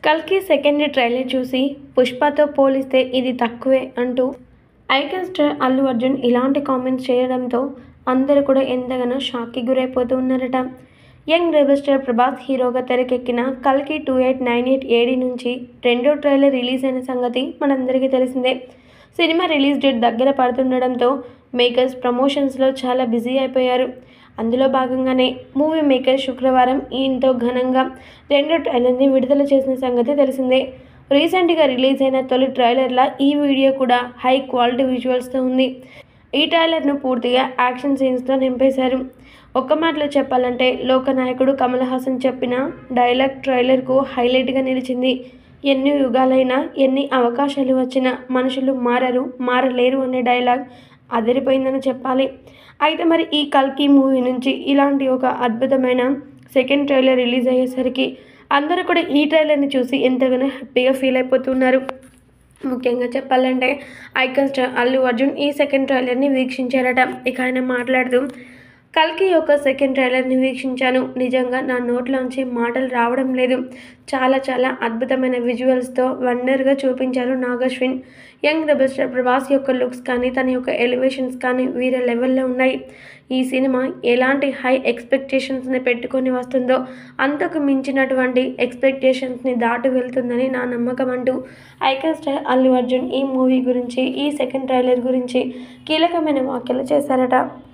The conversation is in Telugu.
కల్కి సెకండ్ ట్రైలర్ చూసి పుష్పతో పోలిస్తే ఇది తక్కువే అంటూ ఐకాన్ స్టార్ అల్లు అర్జున్ ఇలాంటి కామెంట్స్ చేయడంతో అందరూ కూడా ఎంతగానో షాక్కి గురైపోతూ ఉన్నారట. యంగ్ రెబల్ స్టార్ ప్రభాస్ హీరోగా తెరకెక్కిన కల్కి 2898 ఏడి నుంచి రెండో ట్రైలర్ రిలీజ్ అయిన సంగతి మనందరికీ తెలిసిందే. సినిమా రిలీజ్ డేట్ దగ్గర పడుతుండడంతో మేకర్స్ ప్రమోషన్స్లో చాలా బిజీ అయిపోయారు. అందులో భాగంగానే మూవీ మేకర్స్ శుక్రవారం ఎంతో ఘనంగా రెండో ట్రైలర్ని విడుదల చేసిన సంగతి తెలిసిందే. రీసెంట్గా రిలీజ్ అయిన తొలి ట్రైలర్లా ఈ వీడియో కూడా హై క్వాలిటీ విజువల్స్తో ఉంది. ఈ ట్రైలర్ను పూర్తిగా యాక్షన్ సీన్స్తో నింపేశారు. ఒక్క మాటలో చెప్పాలంటే లోకనాయకుడు కమల్ హాసన్ చెప్పిన డైలాగ్ ట్రైలర్కు హైలైట్గా నిలిచింది. ఎన్ని యుగాలైనా ఎన్ని అవకాశాలు వచ్చినా మనుషులు మారలేరు అనే డైలాగ్ అదిరిపోయిందని చెప్పాలి. అయితే మరి ఈ కల్కి మూవీ నుంచి ఇలాంటి ఒక అద్భుతమైన సెకండ్ ట్రైలర్ రిలీజ్ అయ్యేసరికి అందరూ కూడా ఈ ట్రైలర్ని చూసి ఎంతగానో హ్యాపీగా ఫీల్ అయిపోతున్నారు. ముఖ్యంగా చెప్పాలంటే ఐకాన్ స్టార్ అల్లు అర్జున్ ఈ సెకండ్ ట్రైలర్ని వీక్షించారట. ఇక ఆయన మాట్లాడుతూ కల్కి యొక్క సెకండ్ ట్రైలర్ని వీక్షించాను. నిజంగా నా నోట్లోంచి మాటలు రావడం లేదు. చాలా అద్భుతమైన విజువల్స్తో వండర్గా చూపించారు Nagashwin. Young rebel star Prabhas యొక్క లుక్స్ కానీ తన యొక్క ఎలివేషన్స్ కానీ వేరే లెవెల్లో ఉన్నాయి. ఈ సినిమా ఎలాంటి హై ఎక్స్పెక్టేషన్స్ని పెట్టుకొని వస్తుందో అంతకు మించినటువంటి ఎక్స్పెక్టేషన్స్ని దాటి వెళ్తుందని నా నమ్మకం అంటూ ఐకాన్ స్టార్ అల్లు అర్జున్ ఈ మూవీ గురించి ఈ సెకండ్ ట్రైలర్ గురించి కీలకమైన వ్యాఖ్యలు చేశారట.